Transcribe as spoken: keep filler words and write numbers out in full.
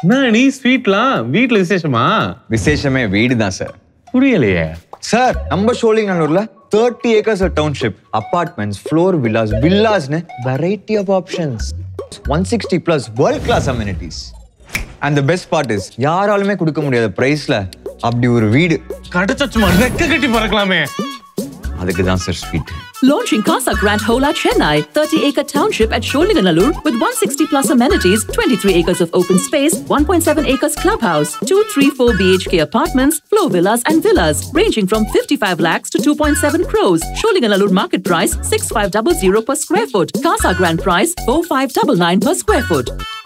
நான் நீ ஸ்வீட்லாம் வீட்ல விசேஷமா? விசேஷமே வீடு தான் சார். புரியலையே. சார் நம்ம ஷோலிங்கநல்லூர்ல thirty acres of township, apartments, floor villas, villas ne variety of options, one sixty plus world class amenities. And the best part is யாராலுமே கொடுக்க முடியாத பிரைஸ்ல அப்படி ஒரு வீடு கடச்ச சும்மா ரெக்க கட்டி பறக்கலாமே. அதுக்கு தான் sir sweet. Launching Casagrand Holachennai, thirty acre township at Sholinganallur with one sixty plus amenities, twenty-three acres of open space, one point seven acres clubhouse, two, three, four B H K apartments, floor villas and villas ranging from fifty-five lakhs to two point seven crores. Sholinganallur market price six five zero zero per square foot. Casagrand price four five nine nine per square foot.